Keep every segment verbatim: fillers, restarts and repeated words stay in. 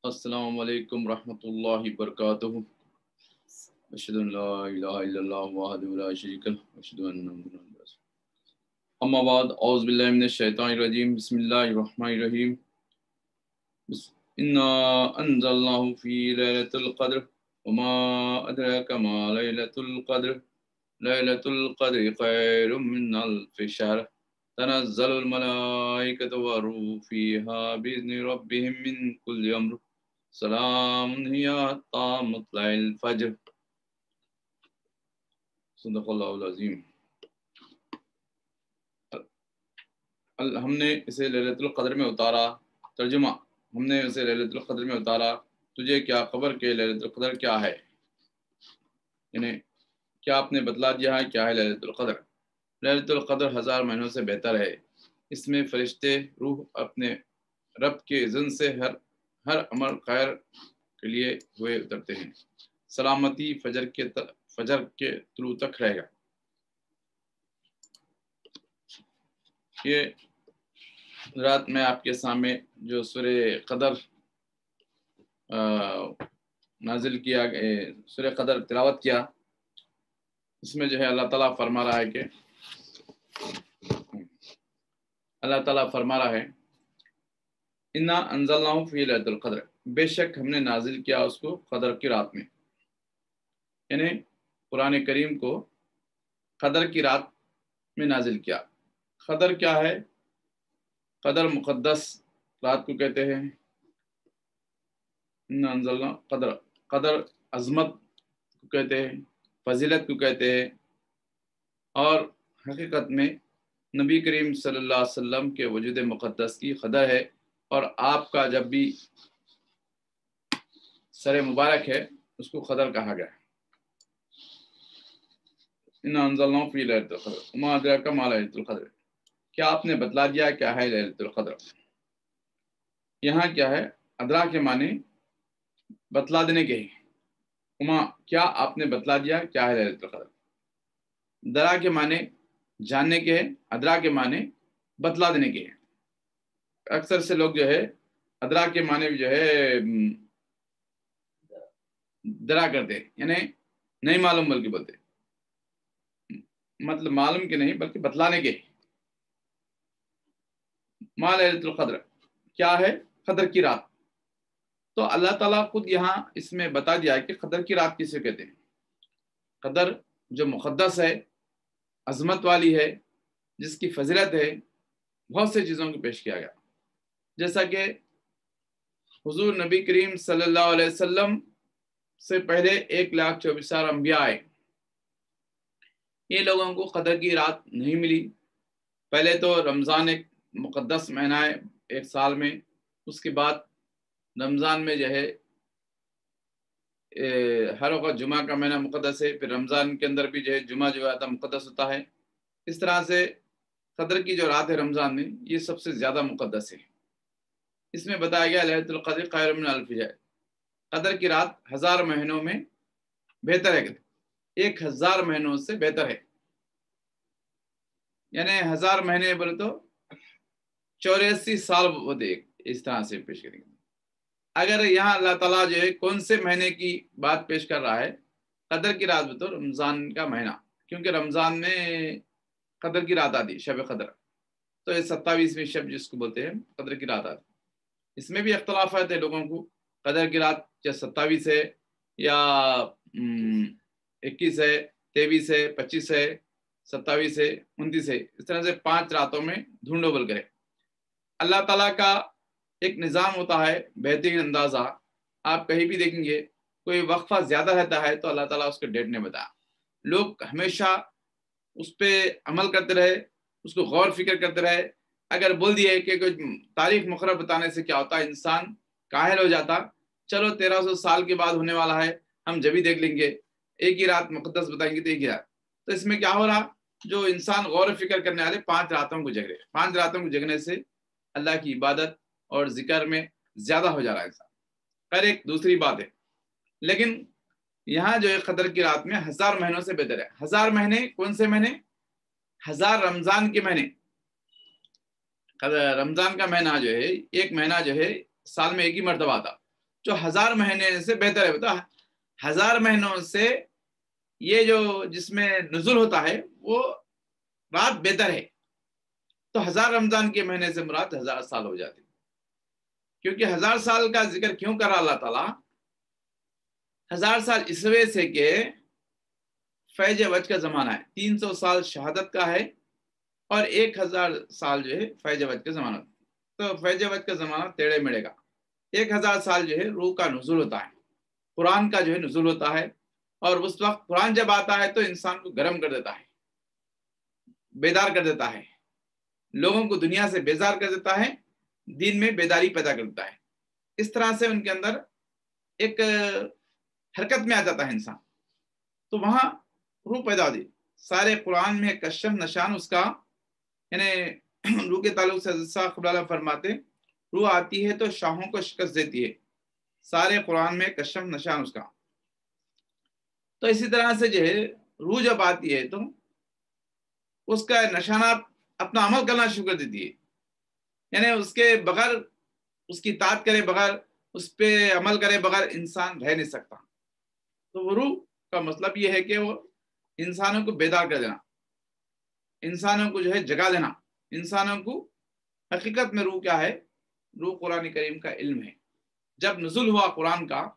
السلام علیکم ورحمۃ اللہ وبرکاتہ. اشہد ان لا الہ الا اللہ وحدہ لا شریک لہ واشہد ان محمدا رسول اللہ. اما بعد اعوذ باللہ من الشیطان الرجیم. بسم اللہ الرحمن الرحیم. انا انزلناہ فی لیلۃ القدر وما ادراک ما لیلۃ القدر لیلۃ القدر خیر من الف شہر تنزل الملائکۃ والروح فیہا بإذن ربہم من کل امر سلام ہی حتی مطلع الفجر. صدق اللہ العظیم. ہم نے اسے لیلۃ القدر میں اتارا. ترجمہ: ہم نے اسے لیلۃ القدر میں اتارا. تجھے کیا خبر کہ لیلۃ القدر کیا ہے؟ یعنی کیا آپ نے بتلا دیا ہے کیا ہے لیلۃ القدر؟ لیلۃ القدر ہزار مہینوں سے بہتر ہے. اس میں فرشتے روح اپنے رب کے اذن سے ہر ہر امر خیر کے لیے ہوئے اترتے ہیں. سلامتی فجر کے فجر کے طلوع تک رہے گا. یہ رات میں آپ کے سامنے جو سورہ قدر نازل کیا سورہ قدر تلاوت کیا، اس میں جو ہے اللہ تعالیٰ فرما رہا ہے کہ اللہ تعالیٰ فرما رہا ہے انا انزلناہ فی لیلۃ القدر، بے شک ہم نے نازل کیا اس کو قدر کی رات میں. یعنی قرآن کریم کو قدر کی رات میں نازل کیا. قدر کیا ہے؟ قدر مقدس رات کو کہتے ہیں. انا انزلنا قدر، قدر عظمت کو کہتے ہیں، فضیلت کو کہتے ہیں. اور حقیقت میں نبی کریم صلی اللہ علیہ وسلم کے وجود مقدس کی قدر ہے. اور آپ کا جب بھی سر مبارک ہے اس کو قدر کہا گیا. انا انزلناہ فی لیلۃ القدر وما ادراک ما لیلۃ القدر. کیا آپ نے بتلا دیا کیا ہے لیلۃ القدر؟ یہاں کیا ہے؟ ادرا کے معنی بتلا دینے کے ہیں. وما، کیا آپ نے بتلا دیا کیا ہے لیلۃ القدر. درا کے معنی جاننے کے ہیں، ادرا کے معنی بتلا دینے کے ہیں. اکثر سے لوگ جو ہے ادرا کے معنی بھی جو ہے درا کرتے ہیں، یعنی نہیں معلوم بلکہ بولتے، مطلب معلوم کے نہیں بلکہ بتلانے کے. ما لیلۃ القدر کیا ہے؟ قدر کی رات. تو اللہ تعالیٰ خود یہاں اس میں بتا دیا کہ قدر کی رات کسے کہتے ہیں. قدر جو مقدس ہے، عظمت والی ہے، جس کی فضیلت ہے، بہت سے چیزوں کو پیش کیا گیا. جیسا کہ حضور نبی کریم صلی اللہ علیہ وسلم سے پہلے ایک لاکھ چوبیس ہزار انبیاء آئے. یہ لوگوں کو قدر کی رات نہیں ملی. پہلے تو رمضان ایک مقدس مہینہ ہے ایک سال میں، اس کے بعد رمضان میں جو ہے ہر وقت جمعہ کا مہینہ مقدس ہے. پھر رمضان کے اندر بھی جو ہے جمعہ جو آتا مقدس ہوتا ہے. اس طرح سے قدر کی جو رات ہے رمضان میں یہ سب سے زیادہ مقدس ہے. اس میں بتایا گیا لیلۃ القدر خیر من الف شہر، قدر کی رات ہزار مہینوں میں بہتر ہے، ایک ہزار مہینوں سے بہتر ہے. یعنی ہزار مہینے بولے تو چوراسی سال ہوتے، اس طرح سے پیش کریں گے. اگر یہاں اللہ تعالیٰ جو ہے کون سے مہینے کی بات پیش کر رہا ہے؟ قدر کی رات بطور رمضان کا مہینہ، کیونکہ رمضان میں قدر کی رات آتی، شب قدر. تو یہ ستاویسویں شب جس کو بولتے ہیں قدر کی رات آتی. اس میں بھی اختلافات ہے لوگوں کو، قدر کی رات کیا ستاویس ہے یا اکیس ہے، تیئیس ہے، پچیس ہے، ستاویس ہے، انتیس ہے. اس طرح سے پانچ راتوں میں ڈھونڈو بول کرے. اللہ تعالیٰ کا ایک نظام ہوتا ہے بہترین اندازہ. آپ کہیں بھی دیکھیں گے کوئی وقفہ زیادہ رہتا ہے تو اللہ تعالیٰ اس کے ڈیٹ نے بتایا. لوگ ہمیشہ اس پہ عمل کرتے رہے، اس کو غور فکر کرتے رہے. اگر بول دیے کہ کوئی تاریخ مقرر بتانے سے کیا ہوتا ہے، انسان کاہل ہو جاتا. چلو تیرہ سو سال کے بعد ہونے والا ہے، ہم جب ہی دیکھ لیں گے، ایک ہی رات مقدس بتائیں گے تو ایک ہی رات. تو اس میں کیا ہو رہا؟ جو انسان غور و فکر کرنے والے پانچ راتوں کو جگ رہے، پانچ راتوں کو جگنے سے اللہ کی عبادت اور ذکر میں زیادہ ہو جا رہا ہے انسان. خیر ایک دوسری بات ہے، لیکن یہاں جو ہے قدر کی رات میں ہزار مہینوں سے بہتر ہے. ہزار مہینے کون سے مہینے؟ ہزار رمضان کے مہینے. رمضان کا مہینہ جو ہے ایک مہینہ جو ہے سال میں ایک ہی مرتبہ آتا، جو ہزار مہینے سے بہتر ہے. بتا ہزار مہینوں سے یہ جو جس میں نزول ہوتا ہے وہ رات بہتر ہے. تو ہزار رمضان کے مہینے سے مراد ہزار سال ہو جاتے, کیونکہ ہزار سال کا ذکر کیوں کرا اللہ تعالیٰ؟ ہزار سال اس وجہ سے کہ فیض وج کا زمانہ ہے, تین سو سال شہادت کا ہے اور ایک ہزار سال جو ہے فیض وج کا زمانہ. تو فیض وج کا زمانہ ٹیڑھے میڑے کا. ایک ہزار سال جو ہے روح کا نزول ہوتا ہے, قرآن کا جو ہے نزول ہوتا ہے, اور اس وقت قرآن جب آتا ہے تو انسان کو گرم کر دیتا ہے, بیدار کر دیتا ہے, لوگوں کو دنیا سے بیزار کر دیتا ہے, دین میں بیداری پیدا کر دیتا ہے. اس طرح سے ان کے اندر ایک حرکت میں آ جاتا ہے انسان. تو وہاں روح پیدا ہوتی. سارے قرآن میں کشف نشان اس کا, یعنی روح کے تعلق سے حضرت صاحب قبلہ فرماتے روح آتی ہے تو شاہوں کو شکست دیتی ہے. سارے قرآن میں کشف نشان اس کا. تو اسی طرح سے جو ہے روح جب آتی ہے تو اس کا نشانات اپنا عمل کرنا شروع کر دیتی ہے, یعنی اس کے بغیر, اس کی اطاعت کرے بغیر, اس پہ عمل کرے بغیر انسان رہ نہیں سکتا. تو وہ روح کا مطلب یہ ہے کہ وہ انسانوں کو بیدار کر دینا, انسانوں کو جو ہے جگا دینا, انسانوں کو حقیقت میں روح کیا ہے؟ روح قرآن کریم کا علم ہے. جب نزول ہوا قرآن کا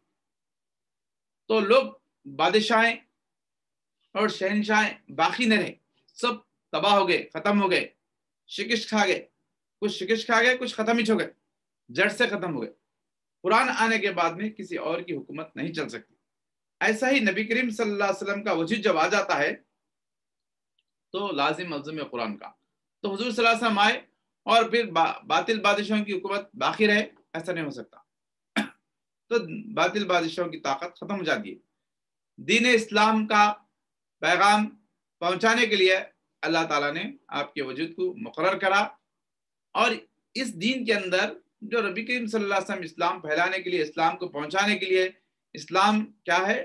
تو لوگ بادشاہیں اور شہنشاہیں باقی نہ رہے, سب تباہ ہو گئے, ختم ہو گئے, شکست کھا گئے. کچھ شکست کھا گئے, کچھ ختم ہی ہو گئے, جڑ سے ختم ہو گئے. قرآن آنے کے بعد میں کسی اور کی حکومت نہیں چل سکتی. ایسا ہی نبی کریم صلی اللہ علیہ وسلم کا وجود جب آ جاتا ہے تو لازم ملزم ہے قرآن کا. تو حضور صلی اللہ علیہ وسلم آئے اور پھر باطل بادشاہوں کی حکومت باقی رہے, ایسا نہیں ہو سکتا. تو باطل بادشاہوں کی طاقت ختم ہو جاتی ہے. دین اسلام کا پیغام پہنچانے کے لیے اللہ تعالیٰ نے آپ کے وجود کو مقرر کرا, اور اس دین کے اندر جو نبی کریم صلی اللہ علیہ وسلم اسلام پھیلانے کے لیے, اسلام کو پہنچانے کے لیے, اسلام کیا ہے؟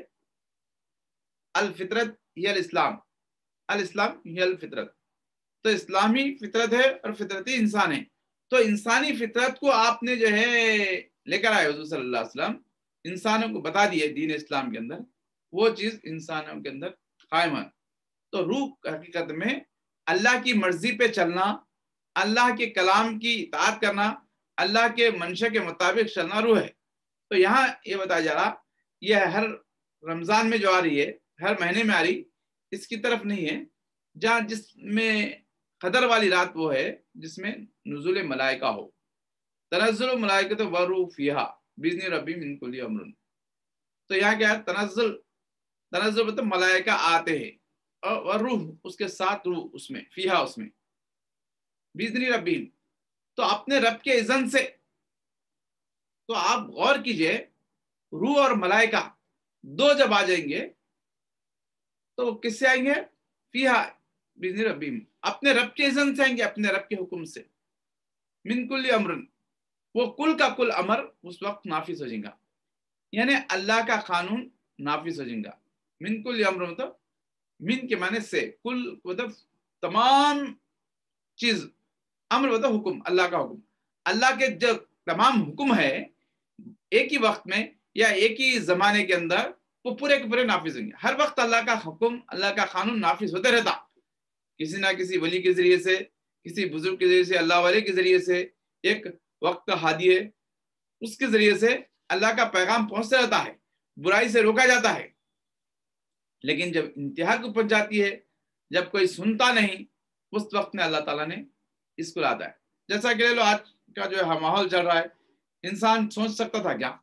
الفطرت ہی الاسلام, الاسلام ہی الفطرت. تو اسلامی فطرت ہے اور فطرتی انسان ہے. تو انسانی فطرت کو آپ نے جو ہے لے کر آئے حضور صلی اللہ علیہ وسلم, انسانوں کو بتا دیے دین اسلام کے اندر, وہ چیز انسانوں کے اندر قائم ہے. تو روح حقیقت میں اللہ کی مرضی پہ چلنا, اللہ کے کلام کی اطاعت کرنا, اللہ کے منشا کے مطابق چلنا روح ہے. تو یہاں یہ بتایا جا رہا یہ ہر رمضان میں جو آ رہی ہے, ہر مہینے میں آ رہی, اس کی طرف نہیں ہے. جہاں جس میں قدر والی رات وہ ہے جس میں نزول ملائکہ ہو, تنزل ملائکۃ والروح فیہا باذن ربہم من کل امر. تو یہاں کیا ہے؟ تنزل, تنزل مطلب ملائکہ آتے ہیں, اور روح اس کے ساتھ, روح اس میں, فیہا اس میں, باذن ربہم, تو اپنے رب کے اذن سے. تو آپ غور کیجئے, روح اور ملائکہ دو جب آ جائیں گے تو کس سے آئیں گے؟ فیہا باذن ربہم, اپنے رب کے اذن سے آئیں گے, اپنے رب کے حکم سے. من کل امر, وہ کل کا کل امر اس وقت نافذ ہو جائے گا, یعنی اللہ کا قانون نافذ ہو جائے گا. من کل امر مطلب من کے معنی سے, کل مطلب تمام چیز, امر مطلب حکم, اللہ کا حکم. اللہ کے جو تمام حکم ہے ایک ہی وقت میں یا ایک ہی زمانے کے اندر وہ پورے کے پورے نافذ ہوں گے. ہر وقت اللہ کا حکم, اللہ کا قانون نافذ ہوتے رہتا, کسی نہ کسی ولی کے ذریعے سے, کسی بزرگ کے ذریعے سے, اللہ والے کے ذریعے سے, ایک وقت کا ہادی ہے اس کے ذریعے سے اللہ کا پیغام پہنچتا رہتا ہے, برائی سے روکا جاتا ہے. لیکن جب انتہا کو پہنچ جاتی ہے, جب کوئی سنتا نہیں, اس وقت میں اللہ تعالیٰ نے اس کو لاتا ہے. جیسا کہ لے لو آج کا جو ہے ماحول چل رہا ہے, انسان سوچ سکتا تھا کیا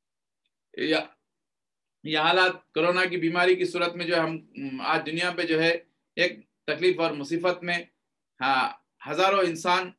یا یہ حالات کرونا کی بیماری کی صورت میں جو ہم آج دنیا پہ جو ہے ایک تکلیف اور مصیبت میں, ہاں ہزاروں انسان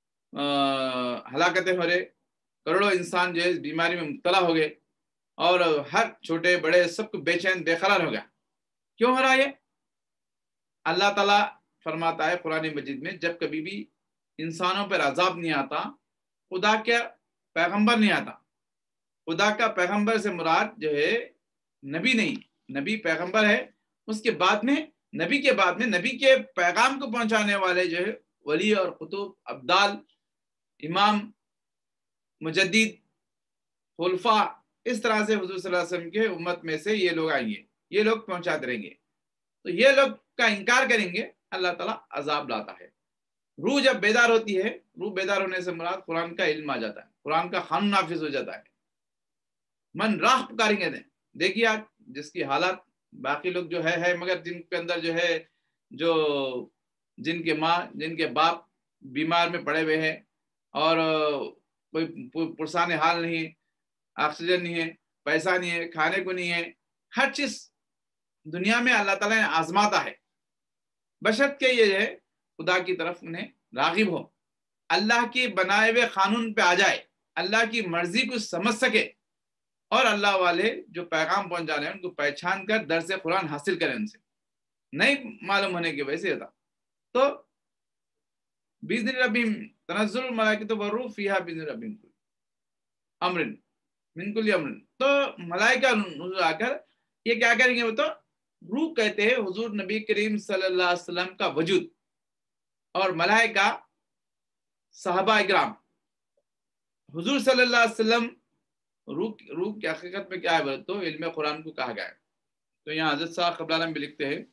ہلاکتیں ہو رہے, کروڑوں انسان جو ہے اس بیماری میں مبتلا ہو گئے, اور ہر چھوٹے بڑے سب کو بے چین بے قرار ہو گیا. کیوں ہو رہا ہے؟ اللہ تعالیٰ فرماتا ہے قرآن مجید میں, جب کبھی بھی انسانوں پر عذاب نہیں آتا, خدا کا پیغمبر نہیں آتا. خدا کا پیغمبر سے مراد جو ہے نبی نہیں, نبی پیغمبر ہے, اس کے بعد میں نبی کے بعد میں نبی کے پیغام کو پہنچانے والے جو ہے ولی اور قطب, ابدال, امام, مجدد, خلفاء, اس طرح سے حضور صلی اللہ علیہ وسلم کے امت میں سے یہ لوگ آئیں گے، یہ لوگ پہنچاتے رہیں گے، تو یہ لوگ کا انکار کریں گے، اللہ تعالیٰ عذاب لاتا ہے۔ روح جب بیدار ہوتی ہے، روح بیدار ہونے سے مراد قرآن کا علم آ جاتا ہے، قرآن کا قانون نافذ ہو جاتا ہے، من راہ پکاریں گے۔ دیکھیے آج جس کی حالات، باقی لوگ جو ہے ہے مگر جن کے اندر جو ہے، جو جن کے ماں جن کے باپ بیمار میں پڑے ہوئے ہیں اور کوئی پرسان حال نہیں ہے، آکسیجن نہیں ہے، پیسہ نہیں ہے، کھانے کو نہیں ہے، ہر چیز دنیا میں اللہ تعالیٰ نے آزماتا ہے، بشرط کہ یہ ہے خدا کی طرف انہیں راغب ہو، اللہ کے بنائے ہوئے قانون پہ آ جائے، اللہ کی مرضی کو سمجھ سکے، اور اللہ والے جو پیغام پہنچا رہے ہیں ان کو پہچان کر درس قرآن حاصل کریں، ان سے نہیں معلوم ہونے کی وجہ سے ہوتا تو باذن ربہم تنزل الملائکۃ والروح فیہا باذن ربہم امر من کل امر، تو ملائکہ نزول آ کر یہ کیا کریں گے؟ وہ تو روح کہتے ہیں حضور نبی کریم صلی اللہ علیہ وسلم کا وجود، اور ملائکہ صحابہ اکرام، حضور صلی اللہ علیہ وسلم روح روح کی حقیقت میں کیا ہے بولے تو علم قرآن کو کہا گیا ہے۔ تو یہاں حضرت صاحب قبلہ عالم بھی لکھتے ہیں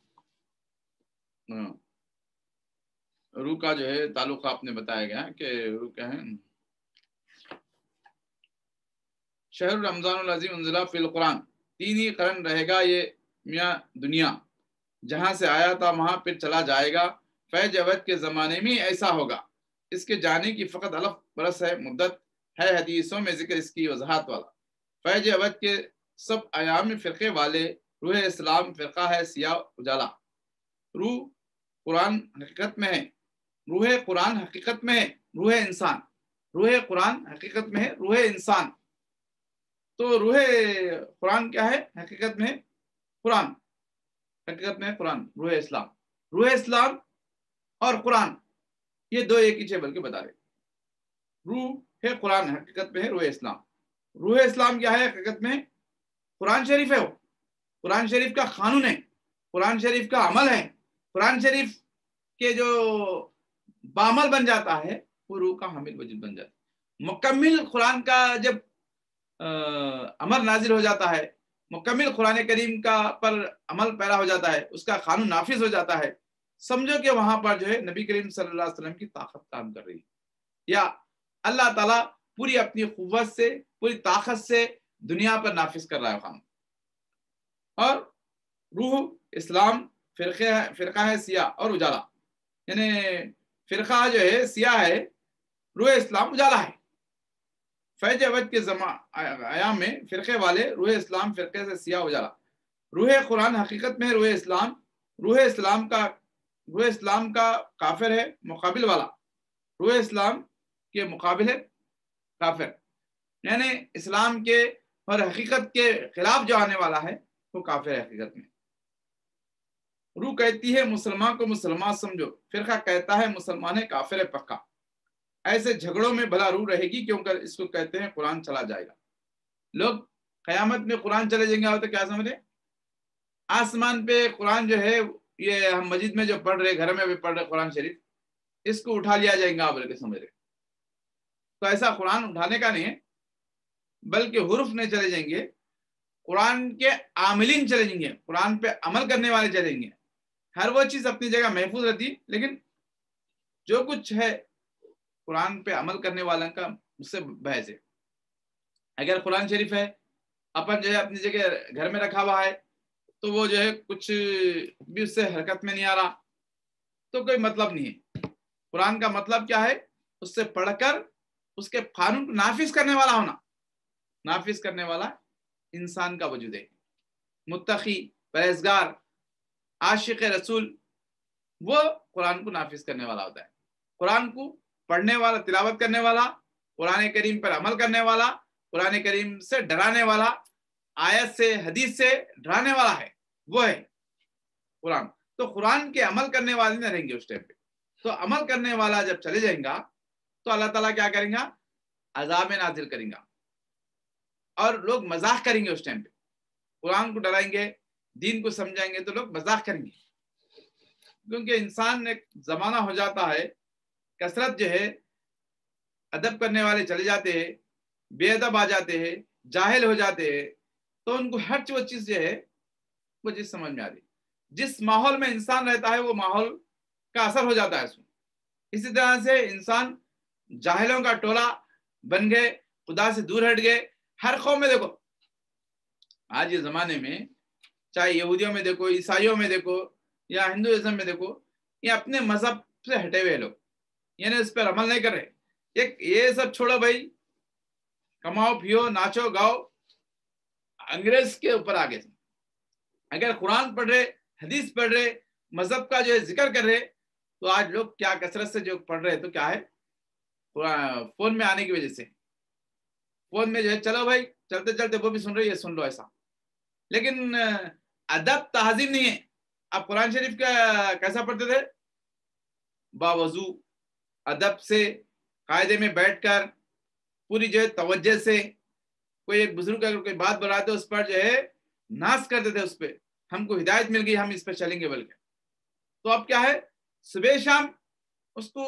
روح کا جو ہے تعلق آپ نے بتایا گیا کہ روح کیا ہے، شہر رمضان العظیم انزلہ فی القرآن، تین ہی قرن رہے گا یہ میاں دنیا، جہاں سے آیا تھا وہاں پھر چلا جائے گا، فیض ابد کے زمانے میں ایسا ہوگا، اس کے جانے کی فقط الف برس ہے مدت ہے، حدیثوں میں ذکر اس کی وضاحت والا، فیض ابد کے سب ایام فرقے والے، روح اسلام فرقہ ہے سیاہ اجالا، روح قرآن حقیقت میں ہے، روح قرآن حقیقت میں ہے روح انسان، روح قرآن حقیقت میں ہے روح انسان، تو روح قرآن کیا ہے؟ حقیقت میں قرآن، حقیقت میں قرآن، روح اسلام، روح اسلام اور قرآن یہ دو ایک ہی چھ بلکہ بتا رہے، روح ہے قرآن حقیقت میں ہے روح اسلام، روح اسلام کیا ہے؟ حقیقت میں قرآن شریف ہے، وہ قرآن شریف کا قانون ہے، قرآن شریف کا عمل ہے، قرآن شریف کے جو بعمل بن جاتا ہے وہ روح کا حامل وجود بن جاتا ہے۔ مکمل قرآن کا جب امر نازل ہو جاتا ہے، مکمل قرآن کریم کا پر عمل پیرا ہو جاتا ہے، اس کا قانون نافذ ہو جاتا ہے، سمجھو کہ وہاں پر جو ہے نبی کریم صلی اللہ علیہ وسلم کی طاقت کام کر رہی ہے، یا اللہ تعالیٰ پوری اپنی قوت سے پوری طاقت سے دنیا پر نافذ کر رہا ہے قانون۔ اور روح اسلام فرقہ فرقہ ہے سیاہ اور اجالا، یعنی فرقہ جو ہے سیاہ ہے، روح اسلام اجالا ہے، فیض ابد کے ایام میں فرقے والے، روح اسلام فرقے سے سیاہ اجالا، روح قرآن حقیقت میں روح اسلام، روح اسلام کا روح اسلام کا کافر ہے مقابل والا، روح اسلام کے مقابل ہے کافر، یعنی اسلام کے اور حقیقت کے خلاف جو آنے والا ہے وہ کافر ہے حقیقت میں۔ روح کہتی ہے مسلمان کو مسلمان سمجھو، فرقہ کہتا ہے مسلمان ہے کافر ہے پکا، ایسے جھگڑوں میں بھلا روح رہے گی کیونکہ اس کو کہتے ہیں قرآن چلا جائے گا۔ لوگ قیامت میں قرآن چلے جائیں گے تو کیا سمجھے؟ آسمان پہ قرآن جو ہے یہ ہم مسجد میں جو پڑھ رہے، گھر میں بھی پڑھ رہے قرآن شریف، اس کو اٹھا لیا جائے گا بول کے سمجھ رہے، تو ایسا قرآن اٹھانے کا نہیں ہے، بلکہ حروف نہیں چلے جائیں گے، قرآن کے عاملین چلے جائیں گے، قرآن پہ عمل کرنے والے چلے جائیں گے، ہر وہ چیز اپنی جگہ محفوظ رہتی، لیکن جو کچھ ہے قرآن پہ عمل کرنے والوں کا اس سے بحث ہے۔ اگر قرآن شریف ہے اپن جو ہے اپنی جگہ گھر میں رکھا ہوا ہے تو وہ جو ہے کچھ بھی اس سے حرکت میں نہیں آ رہا تو کوئی مطلب نہیں ہے۔ قرآن کا مطلب کیا ہے؟ اس سے پڑھ کر اس کے قانون کو نافذ کرنے والا ہونا، نافذ کرنے والا انسان کا وجود ہے، متقی، پرہیزگار، عاشق رسول، وہ قرآن کو نافذ کرنے والا ہوتا ہے، قرآن کو پڑھنے والا، تلاوت کرنے والا، قرآن کریم پر عمل کرنے والا، قرآن کریم سے ڈرانے والا، آیت سے حدیث سے ڈرانے والا ہے، وہ ہے قرآن۔ تو قرآن کے عمل کرنے والے نہ رہیں گے اس ٹائم پہ، تو عمل کرنے والا جب چلے جائیں گا تو اللہ تعالیٰ کیا کریں گا؟ عذاب نازل کریں گا، اور لوگ مذاق کریں گے اس ٹائم پہ، قرآن کو ڈرائیں گے، دین کو سمجھائیں گے تو لوگ مذاق کریں گے، کیونکہ انسان ایک زمانہ ہو جاتا ہے کثرت جو ہے ادب کرنے والے چلے جاتے ہیں، بے ادب آ جاتے ہیں، جاہل ہو جاتے ہیں تو ان کو ہر وہ چیز جو ہے وہ چیز سمجھ میں آتی. جس ماحول میں انسان رہتا ہے وہ ماحول کا اثر ہو جاتا ہے اس میں. اسی طرح سے انسان جاہلوں کا ٹولہ بن گئے, خدا سے دور ہٹ گئے. ہر قوم میں دیکھو آج یہ زمانے میں, چاہے یہودیوں میں دیکھو, عیسائیوں میں دیکھو, یا ہندوازم میں دیکھو, یہ اپنے مذہب سے ہٹے ہوئے لوگ, یعنی اس پر عمل نہیں کر رہے. ایک یہ سب چھوڑو بھائی, کماؤ پیو ناچو گاؤ, انگریز کے اوپر آگے. اگر قرآن پڑھ رہے, حدیث پڑھ رہے, مذہب کا جو ہے ذکر کر رہے, تو آج لوگ کیا کثرت سے جو پڑھ رہے تو کیا ہے, فون میں آنے کی وجہ سے. فون میں جو ہے چلو بھائی چلتے چلتے وہ بھی سن رہے, یہ سن لو ایسا. لیکن ادب تہذیب نہیں ہے. آپ قرآن شریف کا کیسا پڑھتے تھے؟ باوضو ادب سے, قاعدے میں بیٹھ کر, پوری جو ہے توجہ سے. کوئی ایک بزرگ کا کوئی بات بتاتے اس پر جو ہے ناز کرتے تھے, اس پہ ہم کو ہدایت مل گئی, ہم اس پہ چلیں گے. بلکہ تو اب کیا ہے, صبح شام اس کو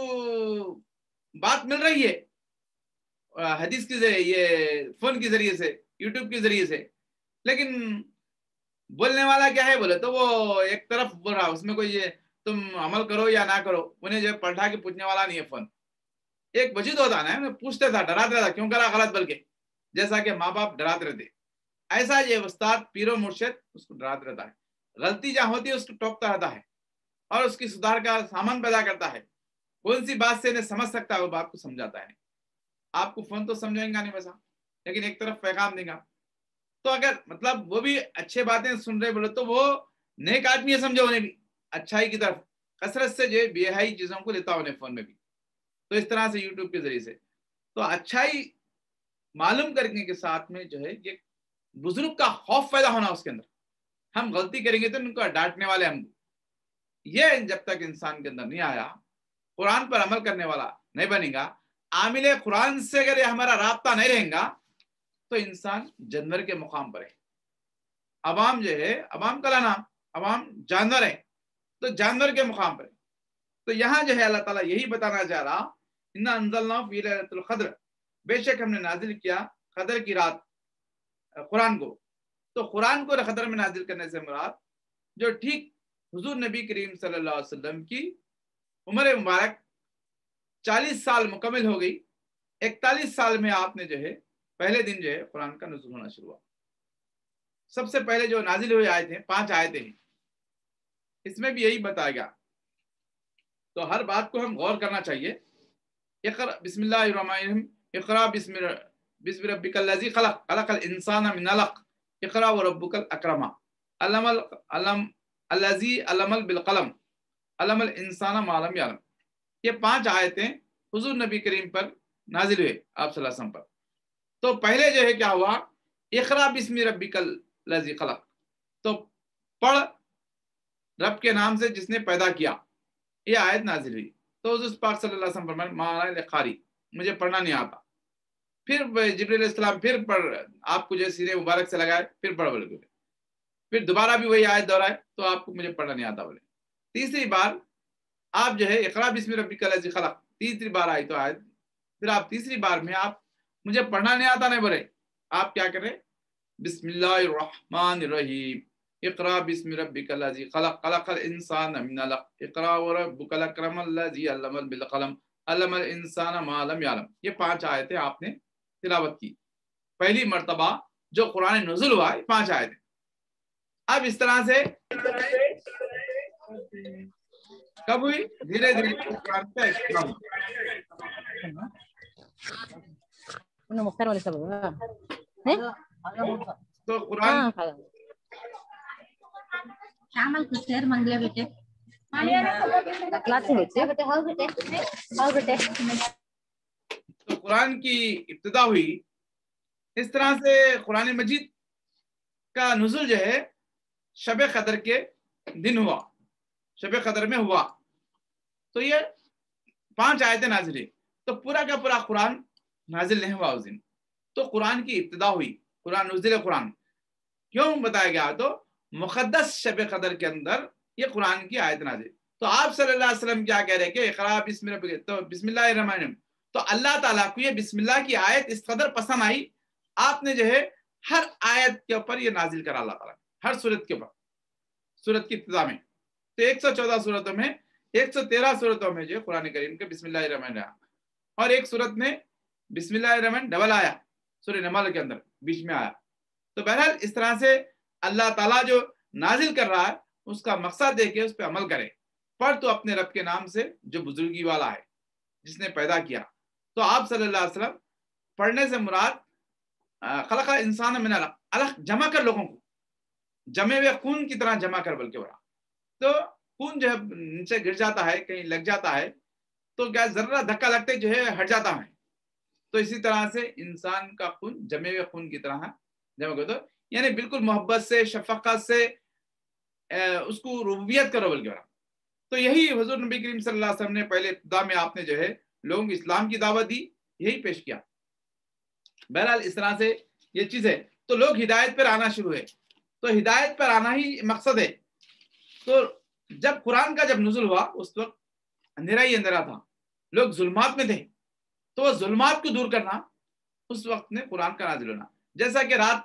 بات مل رہی ہے حدیث کے ذریعے, یہ فون کے ذریعے سے, یوٹیوب کے ذریعے سے. لیکن بولنے والا کیا ہے بولے تو وہ ایک طرف بول رہا, اس میں کوئی یہ تم عمل کرو یا نہ کرو, انہیں جو پلٹا کے پوچھنے والا نہیں ہے. فون ایک وجود ہوتا نا, میں پوچھتا تھا, ڈراتا تھا, کیوں کرا غلط, بلکہ جیسا کہ ماں باپ ڈراتے رہتے, ایسا یہ استاد پیر و مرشد اس کو ڈراتے رہتا ہے. غلطی جہاں ہوتی ہے اس کو ٹوکتا رہتا ہے اور اس کی سدھار کا سامان پیدا کرتا ہے. کون سی بات سے انہیں سمجھ سکتا ہے وہ بات کو سمجھاتا ہے. آپ کو فون تو سمجھائیں گا نہیں ویسا, لیکن ایک طرف پیغام دیں گا. تو اگر مطلب وہ بھی اچھے باتیں سن رہے بولے تو وہ نیک آدمی ہے, سمجھو انہیں بھی اچھائی کی طرف. کثرت سے جو ہے بے حیائی چیزوں کو لیتا انہیں فون میں بھی. تو اس طرح سے یوٹیوب کے ذریعے سے تو اچھائی معلوم کرنے کے ساتھ میں جو ہے یہ بزرگ کا خوف پیدا ہونا اس کے اندر. ہم غلطی کریں گے تو ان کو ڈانٹنے والے ہم, یہ جب تک انسان کے اندر نہیں آیا, قرآن پر عمل کرنے والا نہیں بنے گا, عامل قرآن سے اگر یہ ہمارا رابطہ نہیں رہے گا تو انسان جانور کے مقام پر ہے. عوام جو ہے, عوام کا نام عوام جانور ہے, تو جانور کے مقام پر ہے. تو یہاں جو ہے اللہ تعالیٰ یہی بتانا چاہ رہا, انا انزلناہ فی لیلۃ القدر, بے شک ہم نے نازل کیا قدر کی رات قرآن کو. تو قرآن کو قدر میں نازل کرنے سے مراد جو ٹھیک حضور نبی کریم صلی اللہ علیہ وسلم کی عمر مبارک چالیس سال مکمل ہو گئی, اکتالیس سال میں آپ نے جو ہے پہلے دن جو ہے قرآن کا نزول ہونا شروع ہوا. سب سے پہلے جو نازل ہوئے آیتیں ہیں پانچ آیتیں ہیں, اس میں بھی یہی بتایا گیا. تو ہر بات کو ہم غور کرنا چاہیے. اقرا بسم اللہ الرحمن الرحیم, اقرا بسم بسم ربک الذی خلق, خلق الانسان من علق, اقرا وربک الاکرم, علم علم الذی علم بالقلم, علم الانسان ما لم یعلم. یہ پانچ آیتیں حضور نبی کریم پر نازل ہوئے, آپ صلی اللہ علیہ وسلم پر. تو پہلے جو ہے کیا ہوا, اقرا بسم ربک الذی خلق, تو پڑھ رب کے نام سے جس نے پیدا کیا, یہ آیت نازل ہوئی. تو حضور پاک صلی اللہ علیہ وسلم فرمائے مانا قاری, مجھے پڑھنا نہیں آتا. پھر جبریل علیہ السلام پھر پڑھ, آپ کو جو سینے مبارک سے لگائے پھر پڑھ بولے, پھر دوبارہ بھی وہی آیت دہرائے تو آپ کو مجھے پڑھنا نہیں آتا بولے. تیسری بار آپ جو ہے اقرا بسم ربک الذی خلق, تیسری بار آئی تو آیت, پھر آپ تیسری بار میں آپ مجھے پڑھنا نہیں آتا نہیں بولے, آپ کیا کریں, بسم اللہ الرحمن الرحیم, اقرا بسم ربک الذی خلق, خلق الانسان من علق, اقرا وربک الاکرم الذی علم بالقلم, علم الانسان ما لم یعلم. یہ پانچ آیتیں آپ نے تلاوت کی. پہلی مرتبہ جو قرآن نزول ہوا ہے پانچ آیتیں. اب اس طرح سے کب ہوئی, دھیرے دھیرے قرآن کا اختتام. تو قرآن تو قرآن کی ابتدا ہوئی اس طرح سے. قرآن مجید کا نزول جو ہے شب قدر کے دن ہوا, شب قدر میں ہوا. تو یہ پانچ آیتیں نازل ہوئی, تو پورا کا پورا قرآن نازل نہیں ہوا اس دن. تو قرآن کی ابتدا ہوئی, قرآن نزول قرآن کیوں بتایا گیا, تو مقدس شب قدر کے اندر یہ قرآن کی آیت نازل. تو آپ صلی اللہ علیہ وسلم کیا کہہ رہے کہ اقرا بسم ربک, تو بسم اللہ الرحمن الرحیم, تو اللہ تعالیٰ کو یہ بسم اللہ کی آیت اس قدر پسند آئی آپ نے جو ہے ہر آیت کے اوپر یہ نازل کرا اللہ تعالیٰ نے، ہر صورت کے اوپر، صورت کی ابتدا میں. تو ایک سو چودہ صورتوں میں ایک سو تیرہ صورتوں میں جو قرآن کریم کے بسم اللہ الرحمن الرحیم، اور ایک صورت میں بسم اللہ الرحمن ڈبل آیا سورہ نمل کے اندر بیچ میں آیا. تو بہرحال اس طرح سے اللہ تعالیٰ جو نازل کر رہا ہے اس کا مقصد دے کے اس پہ عمل کرے. پڑھ تو اپنے رب کے نام سے جو بزرگی والا ہے، جس نے پیدا کیا. تو آپ صلی اللہ علیہ وسلم پڑھنے سے مراد خلق انسان من علق، علق جمع کر لوگوں کو، جمے ہوئے خون کی طرح جمع کر، بلکہ بڑا تو خون جو ہے نیچے گر جاتا ہے، کہیں لگ جاتا ہے تو کیا ذرا دھکا لگتے جو ہے ہٹ جاتا ہے. تو اسی طرح سے انسان کا خون جمے ہوئے خون کی طرح جمع کر دو، یعنی بالکل محبت سے، شفقت سے اس کو ربوبیت کرو بلکہ بڑا. تو یہی حضور نبی کریم صلی اللہ علیہ وسلم نے پہلے ابتدا میں آپ نے جو ہے لوگوں کو اسلام کی دعوت دی، یہی پیش کیا. بہرحال اس طرح سے یہ چیز ہے. تو لوگ ہدایت پر آنا شروع ہوئے. تو ہدایت پر آنا ہی مقصد ہے. تو جب قرآن کا جب نزول ہوا اس وقت اندھیرا ہی اندھیرا تھا، لوگ ظلمات میں تھے. تو وہ ظلمات کو دور کرنا اس وقت میں قرآن کا نازل ہونا. جیسا کہ رات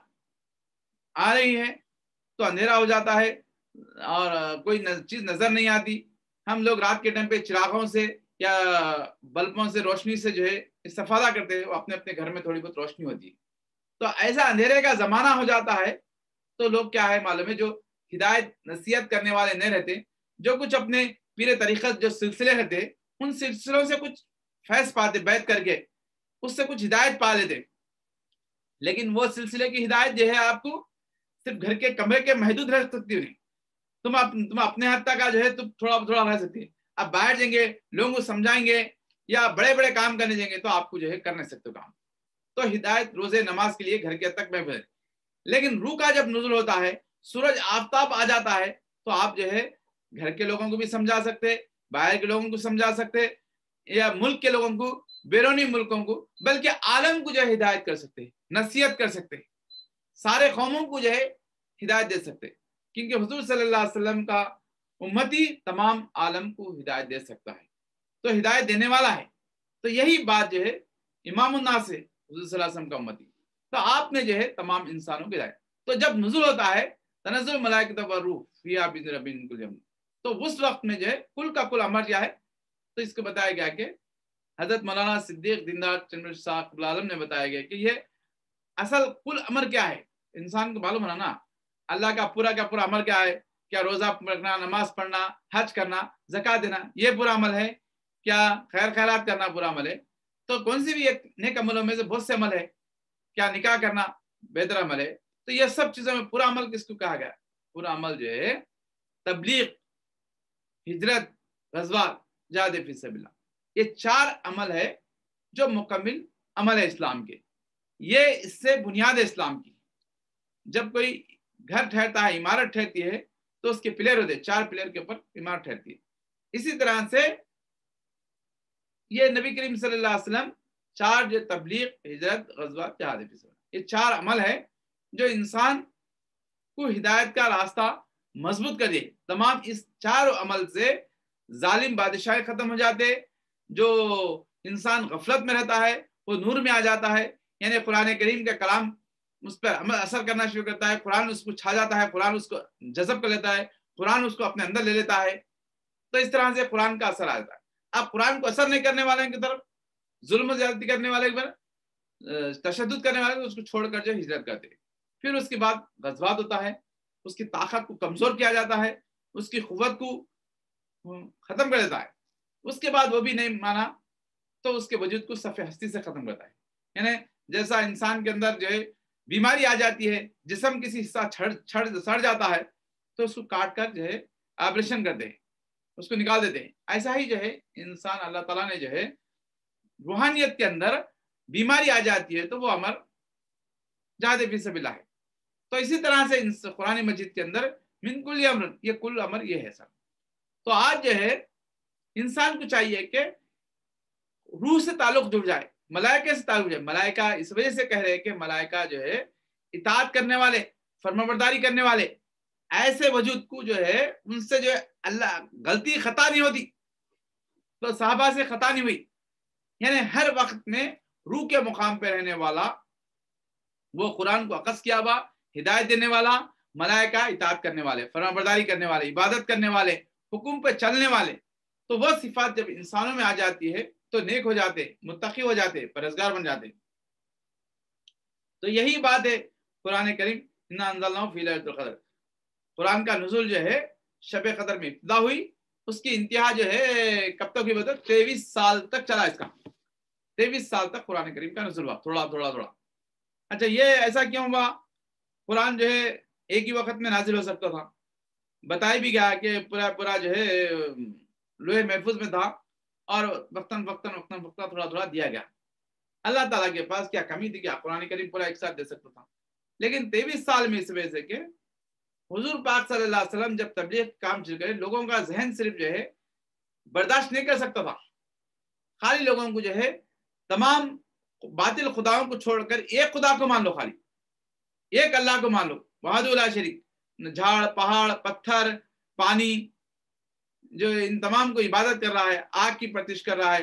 آ رہی ہے تو اندھیرا ہو جاتا ہے اور کوئی چیز نظر نہیں آتی. ہم لوگ رات کے ٹائم پہ چراغوں سے یا بلبوں سے روشنی سے جو ہے استفادہ کرتے ہیں، وہ اپنے اپنے گھر میں تھوڑی بہت روشنی ہوتی ہے. تو ایسا اندھیرے کا زمانہ ہو جاتا ہے تو لوگ کیا ہے معلوم ہے، جو ہدایت نصیحت کرنے والے نہیں رہتے، جو کچھ اپنے پیر طریقت جو سلسلے رہتے ان سلسلوں سے کچھ فیض پاتے، بیعت کر کے اس سے کچھ ہدایت پا لیتے. لیکن وہ سلسلے کی ہدایت جو ہے آپ کو صرف گھر کے کمرے کے محدود رہ سکتی نہیں. تم تم اپنے حد تک کا جو ہے تم تھوڑا تھوڑا رہ سکتی ہے. اب باہر جائیں گے، لوگوں کو سمجھائیں گے یا بڑے بڑے کام کرنے جائیں گے تو آپ کو جو ہے کر نہیں سکتے کام. تو ہدایت روزے نماز کے لیے گھر کے حد تک محفوظ ہے. لیکن روح کا جب نزول ہوتا ہے، سورج آفتاب آ جاتا ہے تو آپ جو ہے گھر کے لوگوں کو بھی سمجھا سکتے، باہر کے لوگوں کو سمجھا سکتے، یا ملک کے لوگوں کو، بیرونی ملکوں کو، بلکہ عالم کو جو ہے ہدایت کر سکتے، نصیحت کر سکتے، سارے قوموں کو جو ہے ہدایت دے سکتے. کیونکہ حضور صلی اللہ علیہ وسلم کا امتی تمام عالم کو ہدایت دے سکتا ہے، تو ہدایت دینے والا ہے. تو یہی بات جو ہے امام الناس ہے حضور صلی اللہ علیہ وسلم کا امتی. تو آپ نے جو ہے تمام انسانوں کو ہدایت. تو جب نزول ہوتا ہے تنزل الملائکۃ والروح فیہا بإذن ربہم من کل امر، تو اس وقت میں جو ہے کل کا کل امر کیا ہے، تو اس کو بتایا گیا کہ حضرت مولانا صدیق دیندار چنوشی صاحب رب العالم نے بتایا گیا کہ یہ اصل کل امر کیا ہے. انسان کو معلوم ہونا نا اللہ کا پورا کا پورا امر کیا ہے. کیا روزہ رکھنا، نماز پڑھنا، حج کرنا، زکات دینا یہ پورا عمل ہے؟ کیا خیر خیرات کرنا پورا عمل ہے؟ تو کون سی بھی ایک نیک عملوں میں سے بہت سے عمل ہے. کیا نکاح کرنا بہتر عمل ہے؟ تو یہ سب چیزوں میں پورا عمل کس کو کہا گیا؟ پورا عمل جو ہے تبلیغ، ہجرت، غزوات، جہاد فی سبیل اللہ، یہ چار عمل ہے جو مکمل عمل ہے اسلام کے. یہ اس سے بنیاد ہے اسلام کی. جب کوئی گھر ٹھہرتا ہے، عمارت ٹھہرتی ہے تو اس کے پلر ہوتے ہیں، چار پلر کے اوپر عمارت ٹھہرتی ہے. اسی طرح سے یہ نبی کریم صلی اللہ علیہ وسلم چار جو تبلیغ، ہجرت، غزوات، جہاد فی سبیل اللہ، یہ چار عمل ہے جو انسان کو ہدایت کا راستہ مضبوط کر دے. تمام اس چار عمل سے ظالم بادشاہ ختم ہو جاتے، جو انسان غفلت میں رہتا ہے وہ نور میں آ جاتا ہے. یعنی قرآن کریم کا کلام اس پر عمل اثر کرنا شروع کرتا ہے، قرآن اس کو چھا جاتا ہے، قرآن اس کو جذب کر لیتا ہے، قرآن اس کو اپنے اندر لے لیتا ہے. تو اس طرح سے قرآن کا اثر آتا ہے. اب قرآن کو اثر نہیں کرنے والے کی طرف، ظلم و زیادتی کرنے والے کی طرف، تشدد کرنے والے اس کو چھوڑ کر جو ہجرت کرتے. پھر اس کے بعد غزوات ہوتا ہے، اس کی طاقت کو کمزور کیا جاتا ہے، اس کی قوت کو ختم کر دیتا ہے. اس کے بعد وہ بھی نہیں مانا تو اس کے وجود کو صف ہستی سے ختم کرتا ہے. یعنی جیسا انسان کے اندر جو ہے بیماری آ جاتی ہے، جسم کسی حصہ چھڑ چھڑ سڑ جاتا ہے تو اس کو کاٹ کر جو ہے آپریشن کرتے ہیں، اس کو نکال دیتے ہیں. ایسا ہی جو ہے انسان اللہ تعالیٰ نے جو ہے روحانیت کے اندر بیماری آ جاتی ہے تو وہ امر جہاد فی سبیل اللہ ہے. تو اسی طرح سے قرآن مجید کے اندر من کل امر، یہ کل امر یہ ہے سر. تو آج جو ہے انسان کو چاہیے کہ روح سے تعلق جڑ جائے، ملائکہ سے تعلق جائے. ملائکہ اس وجہ سے کہہ رہے کہ ملائکہ جو ہے اطاعت کرنے والے، فرمانبرداری کرنے والے ایسے وجود کو جو ہے ان سے جو ہے اللہ غلطی خطا نہیں ہوتی. تو صحابہ سے خطا نہیں ہوئی. یعنی ہر وقت میں روح کے مقام پہ رہنے والا وہ قرآن کو اخذ کیا ہوا ہدایت دینے والا، ملائکہ اطاعت کرنے والے، فرمانبرداری کرنے والے، عبادت کرنے والے، حکم پہ چلنے والے. تو وہ صفات جب انسانوں میں آ جاتی ہے تو نیک ہو جاتے، متقی ہو جاتے، پرہیزگار بن جاتے. تو یہی بات ہے قرآن کریم انا انزلناہ فی لیلۃ القدر. قرآن کا نزول جو ہے شب قدر میں ابتدا ہوئی، اس کی انتہا جو ہے کب تک ہوئی بتا؟ تیئیس سال تک چلا اس کا. تیئیس سال تک قرآن کریم کا نزول ہوا، تھوڑا تھوڑا تھوڑا. اچھا یہ ایسا کیوں ہوا؟ قرآن جو ہے ایک ہی وقت میں نازل ہو سکتا تھا. بتایا بھی گیا کہ پورا پورا جو ہے لوح محفوظ میں تھا اور وقتاً وقتاً وقتاً وقتاً تھوڑا تھوڑا دیا گیا. اللہ تعالیٰ کے پاس کیا کمی تھی؟ کیا قرآن کریم پورا ایک ساتھ دے سکتا تھا؟ لیکن تیئیس سال میں اس وجہ سے کہ حضور پاک صلی اللہ علیہ وسلم جب تبلیغ کام شروع کرے، لوگوں کا ذہن صرف جو ہے برداشت نہیں کر سکتا تھا. خالی لوگوں کو جو ہے تمام باطل خداؤں کو چھوڑ کر ایک خدا کو مان لو، خالی ایک اللہ کو مان لو وحدہ لا شریک. جھاڑ، پہاڑ، پتھر، پانی، جو ان تمام کو عبادت کر رہا ہے، آگ کی پرستش کر رہا ہے،